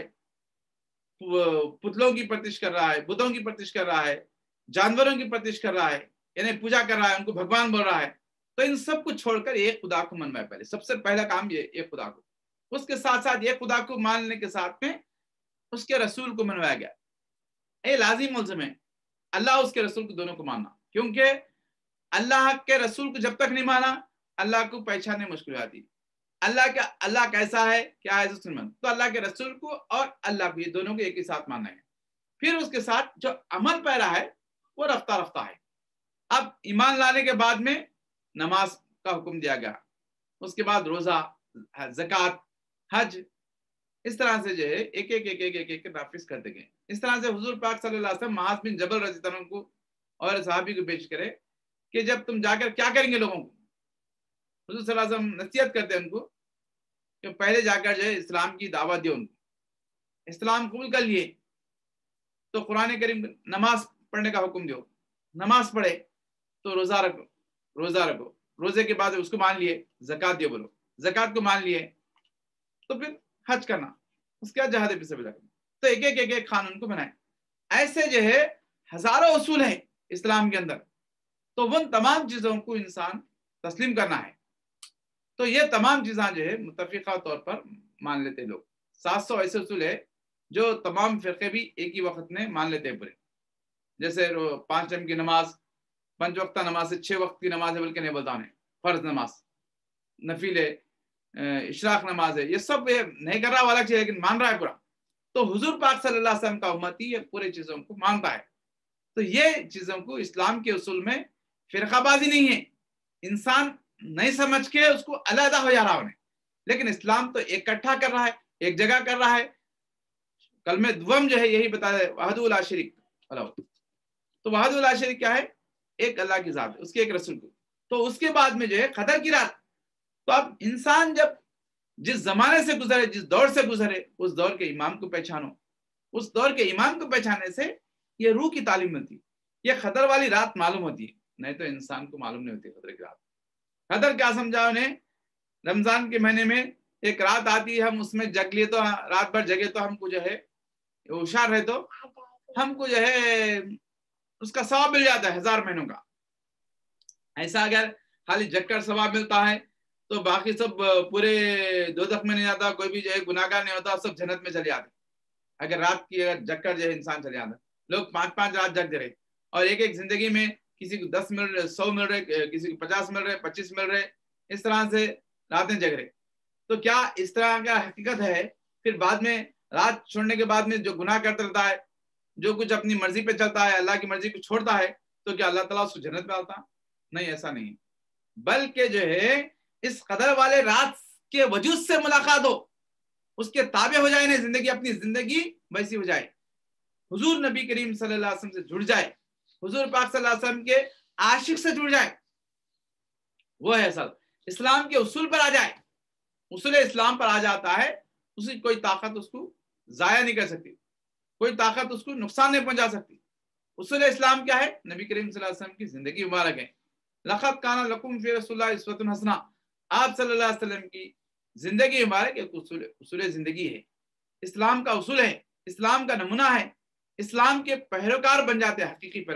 پتلوں کی پرستش کر رہا ہے، بتوں کی پرستش کر رہا ہے، جانوروں کی پرستش کر رہا ہے، یعنی پوجا کر رہا ہے، ان کو بھگوان بول رہا ہے. تو ان سب کو چھوڑ کر ایک خدا کو منوائے. پہلے سب سے پہلا کام یہ ایک خدا کو. اس کے ساتھ ساتھ ایک خدا کو ماننے کے ساتھ میں اس کے رسول کو منوایا گیا. یہ لازم ملزم ہے اللہ اس کے رسول کو دونوں کو ماننا، کیونکہ اللہ کے رسول کو جب تک نہیں مانا اللہ کو پہچاننے مشکل آتی. اللہ کا اللہ کیسا ہے، کیا ہے سنن، تو اللہ کے رسول کو اور اللہ کو، یہ دونوں کو ایک ہی ساتھ ماننا ہے. پھر اس کے ساتھ جو عمل پیرا ہے وہ رفتہ رفتہ ہے. اب ایمان لانے کے بعد میں نماز کا حکم دیا گیا، اس کے بعد روزہ، زکوٰۃ، حج، اس طرح سے جو ہے ایک ایک ایک ایک ایک ایک نافذ کرتے گئے. اس طرح سے حضور پاک صلی اللہ علیہ وسلم معاذ بن جبل رضی اللہ عنہ کو اور صحابی کو پیش کرے کہ جب تم جا کر کیا کریں گے لوگوں کو. حضور صلی اللہ علیہ وسلم نصیحت کرتے ہیں ان کو کہ پہلے جا کر جو ہے اسلام کی دعوت دو. ان کو اسلام قبول کر لیے تو قرآن کریم نماز پڑھنے کا حکم دو، نماز پڑھے تو روزہ رکھو، روزہ رکھو، روزے کے بعد اس کو مان لیے، زکوٰۃ دیو، بولو زکوٰۃ کو مان لیے تو پھر حج کرنا، اس کے بعد جہاد فی سبیل اللہ. تو ایک ایک ایک ایک قانون کو بنائے. ایسے جو ہے ہزاروں اصول ہیں اسلام کے اندر، تو ان تمام چیزوں کو انسان تسلیم کرنا ہے. تو یہ تمام چیزاں جو ہے متفقہ طور پر مان لیتے لوگ. سات سو ایسے اصول ہے جو تمام فرقے بھی ایک ہی وقت میں مان لیتے ہیں پورے. جیسے پانچ ٹائم کی نماز، پنج وقتہ نماز ہے، چھ وقت کی نماز ہے بلکہ نہیں بولتا ہے، فرض نماز، نفل ہے، اشراق نماز ہے، یہ سب نہیں کر رہا والا چیز لیکن مان رہا ہے پورا. تو حضور پاک صلی اللہ علیہ وسلم کا امتی یہ پورے چیزوں کو مانتا ہے. تو یہ چیزوں کو اسلام کے اصول میں فرقہ بازی نہیں ہے. انسان نہیں سمجھ کے اس کو علیحدہ ہو جا رہا انہیں، لیکن اسلام تو ایک اکٹھا کر رہا ہے، ایک جگہ کر رہا ہے. کلمہ دوم جو ہے یہی بتا ہے وحدہ لا شریک. تو وحدہ لا شریک کیا ہے؟ ایک اللہ کی ذات ہے، اس کے ایک رسول کو. تو اس کے بعد میں جو ہے قدر کی رات. تو اب انسان جب جس زمانے سے گزرے، جس دور سے گزرے، اس دور کے امام کو پہچانو. اس دور کے امام کو پہچاننے سے یہ روح کی تعلیم ملتی، یہ قدر والی رات معلوم ہوتی ہے. نہیں تو انسان کو معلوم نہیں ہوتی قدر کی رات. قدر کیا سمجھا انہیں؟ رمضان کے مہینے میں ایک رات آتی ہے، ہم اس میں جگ لیے تو رات بھر جگے تو ہم کو جو ہے ہوشیار رہے تو ہم کو جو ہے اس کا ثواب مل جاتا ہے ہزار مہینوں کا. ایسا اگر خالی جگ کر ثواب ملتا ہے تو باقی سب پورے دوزخ میں نہیں جاتا، کوئی بھی جو ہے گناہ گار نہیں ہوتا، سب جنت میں چلے جاتے. اگر رات کی اگر جگ کر جو ہے انسان چلے جاتا. لوگ پانچ پانچ رات جگ رہے اور ایک ایک زندگی میں کسی کو دس مل رہے، سو مل رہے، کسی کو پچاس مل رہے، پچیس مل رہے، اس طرح سے راتیں جگ رہے. تو کیا اس طرح کا حقیقت ہے پھر بعد میں رات چھوڑنے کے بعد میں جو گناہ کرتا رہتا ہے، جو کچھ اپنی مرضی پہ چلتا ہے، اللہ کی مرضی کو چھوڑتا ہے، تو کیا اللہ تعالیٰ اس کو جنت میں ڈالتا؟ نہیں، ایسا نہیں. بلکہ جو ہے اس قدر والے رات کے وجود سے ملاقات ہو، اس کے تابع ہو جائے، نہیں زندگی اپنی زندگی ویسی ہو جائے، حضور نبی کریم صلی اللہ علیہ وسلم سے جڑ جائے، حضور پاک صلی اللہ علیہ وسلم کے عاشق سے جڑ جائے. وہ ہے سب اسلام کے اصول پر آ جائے. اصول اسلام پر آ جاتا ہے، اس کی کوئی طاقت اس کو ضائع نہیں کر سکتی، کوئی طاقت اس کو نقصان نہیں پہنچا سکتی. اصول اسلام کیا ہے؟ نبی کریم صلی اللہ علیہ وسلم کی زندگی مبارک ہے. لقد کان لکم فی رسول اللہ اسوۃ حسنہ. آپ صلی اللہ علیہ وسلم کی زندگی مبارک ایک اصول اصول زندگی ہے، اسلام کا اصول ہے، اسلام کا نمونہ ہے. اسلام کے پیروکار بن جاتے ہیں، حقیقی پیروکار.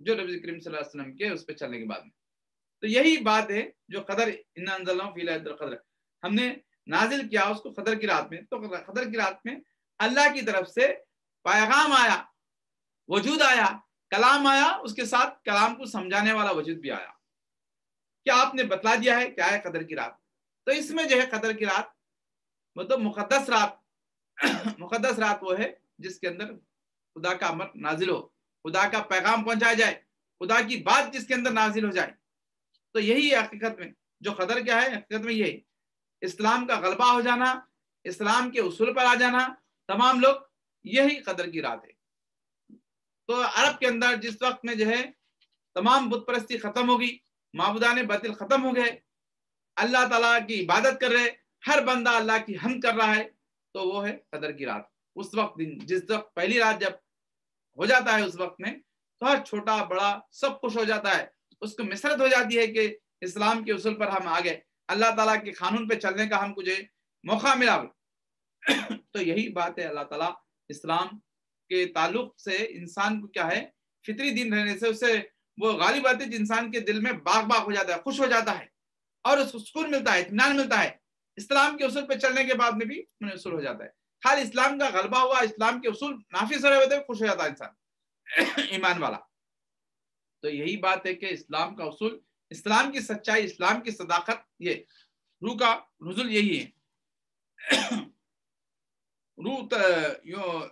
جو نبی کریم صلی اللہ علیہ وسلم کے اس پہ چلنے کے بعد میں. تو یہی بات ہے جو قدر انا انزلناہ فی لیلۃ القدر ہم نے نازل کیا اس کو قدر کی رات میں. تو قدر کی رات میں اللہ کی طرف سے پیغام آیا, وجود آیا, کلام آیا, اس کے ساتھ کلام کو سمجھانے والا وجود بھی آیا. کیا آپ نے بتلا دیا ہے کیا ہے قدر کی رات. تو اس میں جو ہے قدر کی رات مطلب مقدس رات, مقدس رات وہ ہے جس کے اندر خدا کا امر نازل ہو, خدا کا پیغام پہنچایا جائے, خدا کی بات جس کے اندر نازل ہو جائے. تو یہی حقیقت میں جو قدر کیا ہے, حقیقت میں یہی اسلام کا غلبہ ہو جانا, اسلام کے اصول پر آ جانا, تمام لوگ, یہی قدر کی رات ہے. تو عرب کے اندر جس وقت میں جو ہے تمام بت پرستی ختم ہوگی, معبودان باطل ختم ہو گئے, اللہ تعالیٰ کی عبادت کر رہے, ہر بندہ اللہ کی حمد کر رہا ہے, تو وہ ہے قدر کی رات. اس وقت دن جس وقت پہلی رات جب ہو جاتا ہے اس وقت میں تو ہر چھوٹا بڑا سب خوش ہو جاتا ہے, اس کو مسرت ہو جاتی ہے کہ اسلام کے اصول پر ہم آگے, اللہ تعالیٰ کے قانون پہ چلنے کا ہم کو جو موقع ملا. تو یہی بات ہے, اللہ تعالیٰ اسلام کے تعلق سے انسان کو کیا ہے, فطری دین رہنے سے اسے وہ غالب آتی ہے انسان کے دل میں باغ باغ ہو جاتا ہے, خوش ہو جاتا ہے اور اس کو سکون ملتا ہے, اطمینان ملتا ہے. اسلام کے اصول پہ چلنے کے بعد میں بھی اصول ہو جاتا ہے. خالی اسلام کا غلبہ ہوا, اسلام کے اصول نافذ ہو رہے ہوتے خوش ہو جاتا ہے انسان ایمان والا. تو یہی بات ہے کہ اسلام کا اصول, اسلام کی سچائی, اسلام کی صداقت, یہ روح کا نزول یہی ہے. روح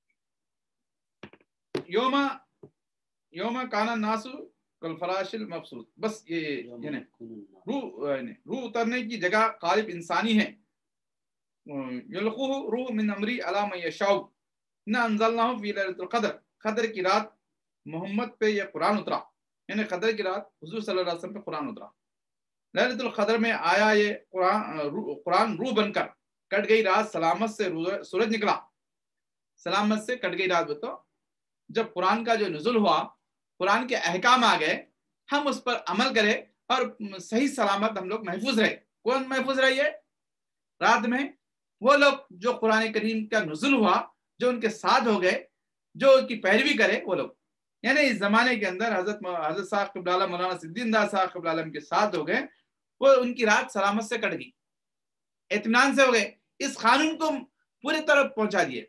یوم یوم کانا ناسو کل فراش المبسوط, بس یہ یعنی روح روح اترنے کی جگہ غالب انسانی ہے. یلقوہ روح من امری علی من یشاء انا انزلناہ فی لیلۃ القدر, قدر کی رات محمد پہ یہ قرآن اترا, یعنی قدر کی رات حضور صلی اللہ علیہ وسلم پہ قرآن اترا. لیلۃ القدر میں آیا یہ قرآن, قرآن روح بن کر. کٹ گئی رات سلامت سے سورج نکلا, سلامت سے کٹ گئی رات. بتو جب قرآن کا جو نزول ہوا, قرآن کے احکام آ گئے, ہم اس پر عمل کرے اور صحیح سلامت ہم لوگ محفوظ رہے. کون محفوظ رہی ہے رات میں؟ وہ لوگ جو قرآن کریم کا نزول ہوا, جو ان کے ساتھ ہو گئے, جو ان کی پیروی کرے وہ لوگ. یعنی اس زمانے کے اندر حضرت حضرت صاحب قبلہ عالم مولانا سدین داس صاحب قبلہ عالم کے ساتھ ہو گئے, وہ ان کی رات سلامت سے کٹ گئی, اطمینان سے ہو گئے, اس قانون کو پوری طرح پہنچا دیے.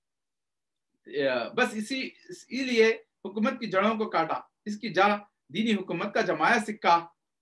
بس اسی اسی لیے حکومت کی جڑوں کو کاٹا, اس کی جڑ دینی حکومت کا جمایا سکہ.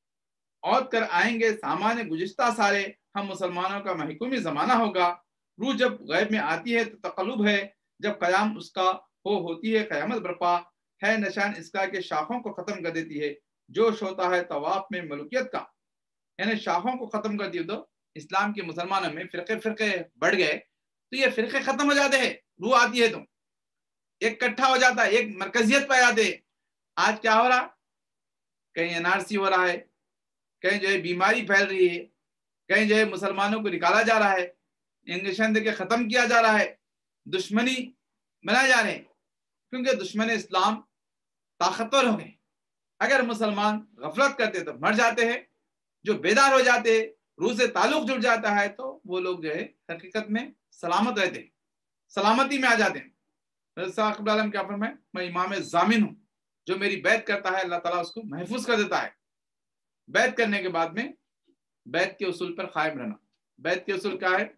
عود کر آئیں گے سامان گزشتہ سارے, ہم مسلمانوں کا محکومی زمانہ ہوگا. روح جب غیب میں آتی ہے تو تقلب ہے, جب قیام اس کا ہو ہوتی ہے قیامت برپا. ہے نشان اس کا کہ شاخوں کو ختم کر دیتی ہے, جوش ہوتا ہے طواف میں ملوکیت کا. یعنی شاخوں کو ختم کر دی. تو اسلام کے مسلمانوں میں فرقے فرقے بڑھ گئے, تو یہ فرقے ختم ہو جاتے ہیں, روح آتی ہے تو ایک کٹھا ہو جاتا ہے, ایک مرکزیت پہ جاتے ہیں. آج کیا ہو رہا, کہیں این آر سی ہو رہا ہے, کہیں جو ہے بیماری پھیل رہی ہے, کہیں جو ہے مسلمانوں کو نکالا جا رہا ہے, انجیکشن دے کے ختم کیا جا رہا ہے, دشمنی بنائے جا رہے ہیں, کیونکہ دشمن اسلام طاقتور ہو گئے. اگر مسلمان غفلت کرتے تو مر جاتے ہیں, جو بیدار ہو جاتے ہیں, روح سے تعلق جڑ جاتا ہے, تو وہ لوگ جو ہے حقیقت میں سلامت رہتے ہیں, سلامتی میں آ جاتے ہیں. صاحب عالم کیا فرمائے, میں امام ضامن ہوں, جو میری بیعت کرتا ہے اللہ تعالیٰ اس کو محفوظ کر دیتا ہے. بیعت کرنے کے بعد میں بیعت کے اصول پر قائم رہنا. بیعت کے اصول کیا ہے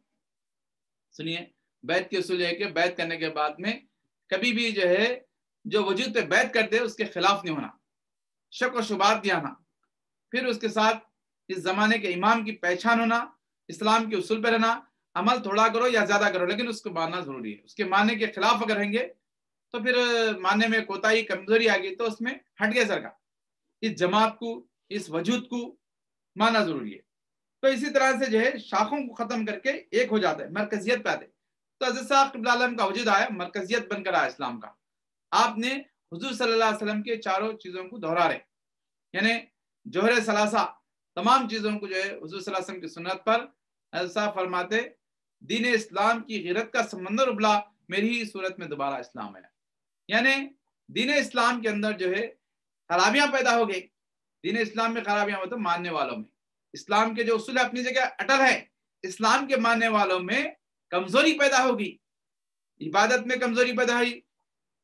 سنیے, بیعت کے اصول یہ ہے کہ بیعت کرنے کے بعد میں کبھی بھی جو ہے جو وجود پہ بیعت کرتے اس کے خلاف نہیں ہونا, شک و شبہات نہیں آنا, پھر اس کے ساتھ اس زمانے کے امام کی پہچان ہونا, اسلام کے اصول پہ رہنا. عمل تھوڑا کرو یا زیادہ کرو, لیکن اس کو ماننا ضروری ہے. اس کے ماننے کے خلاف اگر رہیں گے تو پھر ماننے میں کوتاہی کمزوری آ گئی, تو اس میں ہٹ گئے سرکار. اس جماعت کو, اس وجود کو ماننا ضروری ہے. تو اسی طرح سے جو ہے شاخوں کو ختم کر کے ایک ہو جاتا ہے, مرکزیت پہ آتے. تو حضرت صاحب قبلہ عالم کا وجود آیا, مرکزیت بن کر آیا اسلام کا. آپ نے حضور صلی اللہ علیہ وسلم کے چاروں چیزوں کو دہرا رہے, یعنی جوہر ثلاثہ تمام چیزوں کو جو ہے حضور صلی اللہ علیہ وسلم کی سنت پر. حضرت صاحب فرماتے دین اسلام کی غیرت کا سمندر ابلا, میری ہی صورت میں دوبارہ اسلام آیا. یعنی دین اسلام کے اندر جو ہے خرابیاں پیدا ہو گئی. دین اسلام میں خرابیاں مطلب ماننے والوں میں, اسلام کے جو اصول اپنی جگہ اٹل ہے, اسلام کے ماننے والوں میں کمزوری پیدا ہوگی, عبادت میں کمزوری پیدا ہوئی,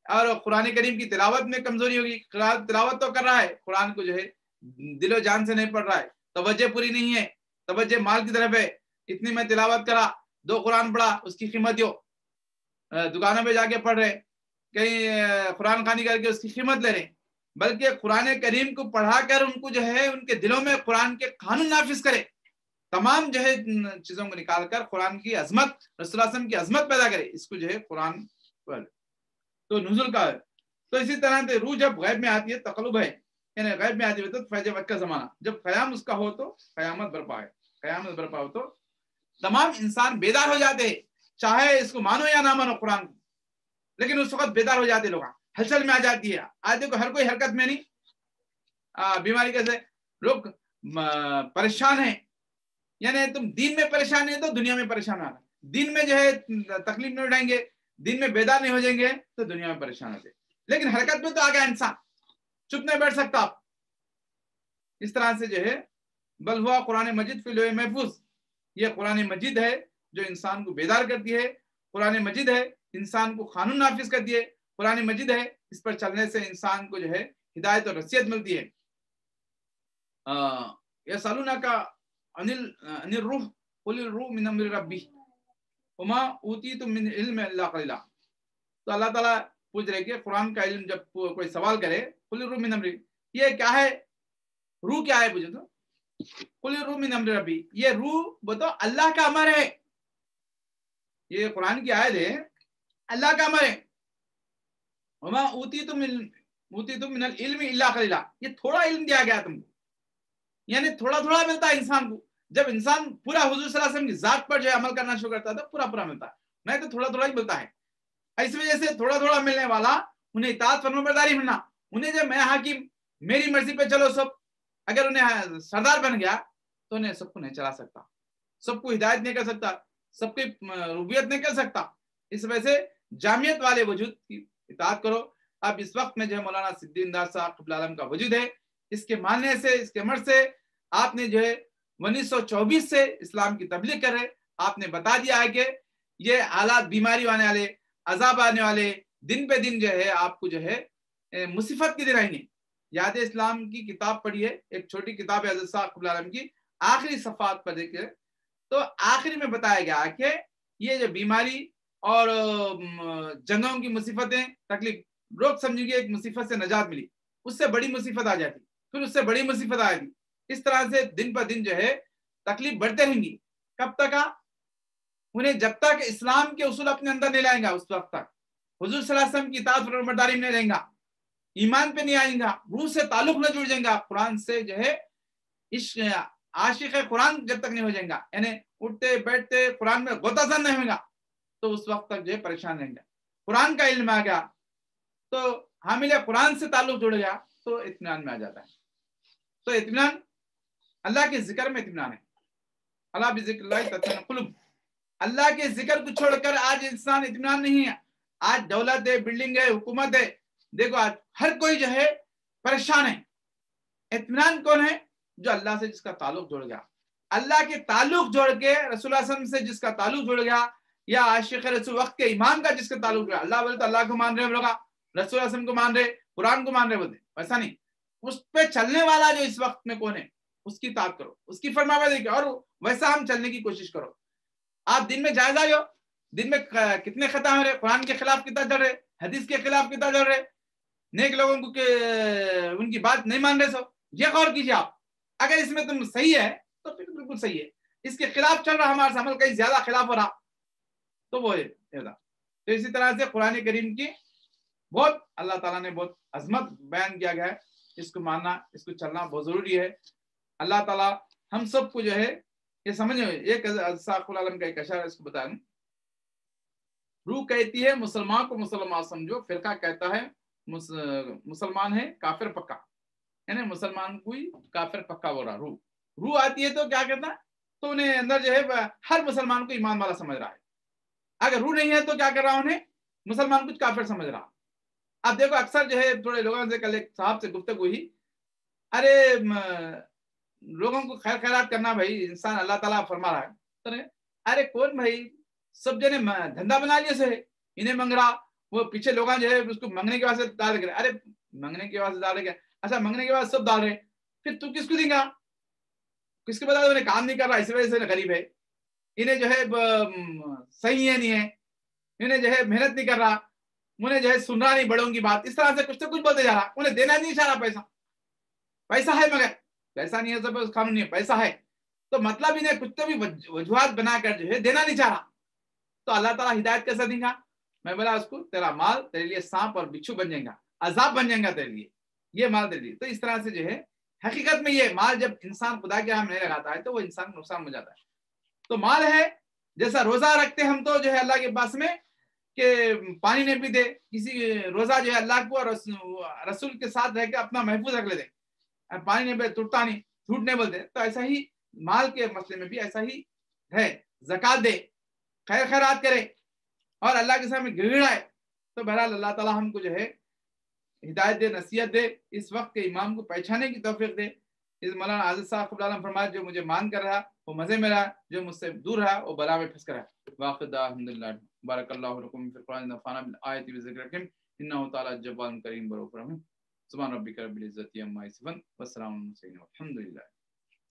اور قرآن کریم کی تلاوت میں کمزوری ہوگی. تلاوت تو کر رہا ہے, قرآن کو جو ہے دل و جان سے نہیں پڑھ رہا ہے, توجہ پوری نہیں ہے, توجہ مال کی طرف ہے. اتنی میں تلاوت کرا, دو قرآن پڑھا, اس کی قیمت دو. دکانوں پہ جا کے پڑھ رہے, کہیں قرآن خوانی کر کے اس کی قیمت لے رہے, بلکہ قرآن کریم کو پڑھا کر ان کو جو ہے ان کے دلوں میں قرآن کے قانون نافذ کرے, تمام جو ہے چیزوں کو نکال کر قرآن کی عظمت, رسول اللہ علیہ وسلم کی عظمت پیدا کرے. اس کو جو ہے قرآن تو نزول کا ہے. تو اسی طرح سے روح جب غیب میں آتی ہے, تقلب ہے, یعنی غیب میں آتی ہے تو فیض وقت کا زمانہ, جب قیام اس کا ہو تو قیامت برپا ہے, قیامت برپا ہو تو تمام انسان بیدار ہو جاتے ہیں, چاہے اس کو مانو یا نہ مانو قرآن کو, لیکن اس وقت بیدار ہو جاتے لوگ, ہلچل میں آ جاتی ہے. آج دیکھو ہر کوئی حرکت میں نہیں, بیماری کیسے لوگ پریشان ہیں, یعنی تم دین میں پریشان ہے تو دنیا میں پریشان آنا, دین میں جو ہے تکلیف نہیں اٹھائیں گے, دین میں بیدار نہیں ہو جائیں گے تو دنیا میں پریشان ہوتے. لیکن حرکت میں تو آ گیا انسان, چپ نہیں بیٹھ سکتا. اس طرح سے جو ہے بل ہوا قرآن مجید فی لوح محفوظ, یہ قرآن مجید ہے جو انسان کو بیدار کرتی ہے, قرآن مجید ہے انسان کو قانون نافذ کرتی ہے, قرآن مجید ہے اس پر چلنے سے انسان کو جو ہے ہدایت اور رسیت ملتی ہے. یسألونک عن الروح قل الروح من امر ربی وما اوتیتم من علم الا قلیلا. تو اللہ تعالیٰ پوچھ رہے کہ قرآن کا علم جب کوئی سوال کرے, قل الروح من امر, یہ کیا ہے, روح کیا ہے پوچھو تو, قل الروح من امر ربی, یہ روح بتاؤ اللہ کا امر ہے. یہ قرآن کی آیت ہے, اللہ کا امر ہے. وما اوتیتم من اوتیتم من العلم الا قلیلا, یہ تھوڑا علم دیا گیا تم کو, یعنی تھوڑا تھوڑا ملتا ہے انسان کو. جب انسان پورا حضور صلی اللہ علیہ وسلم کی ذات پر جو ہے عمل کرنا شروع کرتا ہے تو پورا پورا ملتا ہے, نہیں تو تھوڑا تھوڑا ہی ملتا ہے. اس وجہ سے تھوڑا تھوڑا ملنے والا انہیں اطاعت فرمانبرداری ملنا, انہیں جب میں حاکم میری مرضی پہ چلو سب, اگر انہیں سردار بن گیا تو انہیں سب کو نہیں چلا سکتا, سب کو ہدایت نہیں کر سکتا, سب کی ربوبیت نہیں کر سکتا. اس وجہ سے جامعیت والے وجود کی اطاعت کرو. اب اس وقت میں جو ہے مولانا سدی انداز صاحب قبلہ عالم کا وجود ہے, اس کے ماننے سے, اس کے عمر سے آپ نے جو ہے انیس سو چوبیس سے اسلام کی تبلیغ کر رہے, آپ نے بتا دیا ہے کہ یہ حالات, بیماری آنے والے, عذاب آنے والے, دن پہ دن جو ہے آپ کو جو ہے مصیبت کی دن آئیں گے. یاد اسلام کی کتاب پڑھیے, ایک چھوٹی کتاب ہے حضرت صاحب قبلہ عالم کی, آخری صفحات پر دیکھیں تو آخری میں بتایا گیا کہ یہ جو بیماری اور جنگوں کی مصیبتیں, تکلیف, لوگ سمجھیں گے ایک مصیبت سے نجات ملی, اس سے بڑی مصیبت آ جاتی, پھر اس سے بڑی مصیبت آئے گی. اس طرح سے دن پر دن جو ہے تکلیف بڑھتے رہیں گی. کب تک؟ انہیں جب تک اسلام کے اصول اپنے اندر نہیں لائیں گا اس وقت تک حضور صلی اللہ علیہ وسلم کی اطاعت فرمانبرداری میں نہیں رہیں گا, ایمان پہ نہیں آئیں گا, روح سے تعلق نہ جڑ جائیں گا, قرآن سے جو ہے عشق عاشق قرآن جب تک نہیں ہو جائیں گا, یعنی اٹھتے بیٹھتے قرآن میں غوطہ زن نہیں ہوگا تو اس وقت تک جو ہے پریشان رہیں گا. قرآن کا علم آ گیا تو حامل قرآن سے تعلق جڑ گیا تو اطمینان میں آ جاتا ہے. تو اطمینان اللہ کے ذکر میں اطمینان ہے. اللہ بذکر اللہ تطمئن القلوب, اللہ کے ذکر کو چھوڑ کر آج انسان اطمینان نہیں ہے. آج دولت ہے, بلڈنگ ہے, حکومت ہے, دیکھو آج ہر کوئی جو ہے پریشان ہے. اطمینان کون ہے؟ جو اللہ سے جس کا تعلق جوڑ گیا, اللہ کے تعلق جوڑ کے رسول اللہ صلی اللہ علیہ وسلم سے جس کا تعلق جوڑ گیا, یا عاشق رسول وقت کے امام کا جس کا تعلق جوڑ گیا. اللہ بولے تو اللہ کو مان رہے ہم لوگ, رسول اللہ علیہ وسلم کو مان رہے, قرآن کو مان رہے, بولتے ویسا نہیں. اس پہ چلنے والا جو اس وقت میں کون ہے, اس کی اطاعت کرو, اس کی فرمانبرداری کرو, اور ویسا ہم چلنے کی کوشش کرو. آپ دن میں جائزہ لو, دن میں کتنے خطا ہو رہے, قرآن کے خلاف کتنا چل رہے, حدیث کے خلاف کتنا چل رہے, نیک لوگوں کو کہ ان کی بات نہیں مان رہے. سو یہ غور کیجیے آپ, اگر اس میں تم صحیح ہے تو پھر بالکل صحیح ہے, اس کے خلاف چل رہا ہمارا عمل, کہیں زیادہ خلاف ہو رہا تو وہ ہے. تو اسی طرح سے قرآن کریم کی بہت اللہ تعالیٰ نے بہت عظمت بیان کیا گیا ہے, اس کو ماننا, اس کو چلنا بہت ضروری ہے. اللہ تعالیٰ ہم سب کو جو ہے یہ سمجھے. ایک صاحب العالم کا ایک اشارہ اس کو بتا دوں, روح کہتی ہے مسلمان کو مسلمان سمجھو, فرقہ کہتا ہے مسلمان ہے کافر پکا, یعنی مسلمان کوئی کافر پکا بول رہا. روح روح آتی ہے تو کیا کہتا ہے, تو انہیں اندر جو ہے ہر مسلمان کو ایمان والا سمجھ رہا ہے. اگر روح نہیں ہے تو کیا کر رہا انہیں مسلمان کچھ کافر سمجھ رہا. اب دیکھو اکثر جو ہے تھوڑے لوگوں سے کل ایک صاحب سے گفتگو ہوئی, ارے لوگوں کو خیر خیرات کرنا بھائی انسان اللہ تعالیٰ فرما رہا ہے. ارے کون بھائی, سب جنے دھندا بنا لیے سے انہیں منگ رہا, وہ پیچھے لوگ جو ہے اس کو منگنے کے بعد سے ڈال رہے, ارے منگنے کے بعد سے ڈال رہے, اچھا منگنے کے بعد سب ڈال رہے, پھر تو کس کو دیں گا, کس کو بتا انہیں کام نہیں کر رہا اسی وجہ سے غریب ہے, انہیں جو ہے صحیح ہے نہیں ہے, انہیں جو ہے محنت نہیں کر رہا, انہیں جو ہے سن رہا نہیں بڑوں کی بات, اس طرح سے کچھ تو کچھ بولتے جا رہا, انہیں دینا نہیں چاہ رہا پیسہ, پیسہ ہے مگر پیسہ نہیں ہے سب قانون نہیں ہے, پیسہ ہے تو مطلب انہیں کچھ تو بھی وجوہات بنا کر جو ہے دینا نہیں چاہ رہا. تو اللہ تعالیٰ ہدایت کیسے دیں گا؟ میں بولا اس کو تیرا مال تیرے لیے سانپ اور بچھو بن جائے گا, عذاب بن جائے گا تیرے لیے, یہ مال تیرے لیے. تو اس طرح سے جو ہے حقیقت میں یہ مال جب انسان خدا کے ہم نہیں لگاتا ہے تو وہ انسان کو نقصان ہو جاتا ہے. تو مال ہے جیسا روزہ رکھتے ہم تو جو ہے اللہ کے پاس میں کہ پانی نہیں پیتے, کسی روزہ جو ہے اللہ کو اور رسول کے ساتھ رہ کے اپنا محفوظ رکھ لیتے, پانی نہیں پیتے, ٹوٹتا نہیں, جھوٹ نہیں بولتے. تو ایسا ہی مال کے مسئلے میں بھی ایسا ہی ہے, زکات دے, خیر خیرات کرے اور اللہ کے سامنے گڑگڑائے. تو بہرحال اللہ تعالیٰ ہم کو جو ہے ہدایت دے, نصیحت دے, اس وقت کے امام کو پہچانے کی توفیق دے. اس مولانا عازد صاحب خدا عالم فرمائے جو مجھے مان کر رہا وہ مزے میں رہا, جو مجھ سے دور رہا وہ بلا میں پھنس کر رہا. واخر دعوانا الحمدللہ بارک اللہ لکم فی القرآن نفعنا بالآیات والذکر الحکیم انہ تعالی جواد کریم برؤوف رحیم. سبحان ربک رب العزۃ عما یصفون والسلام علی المرسلین والحمد للہ.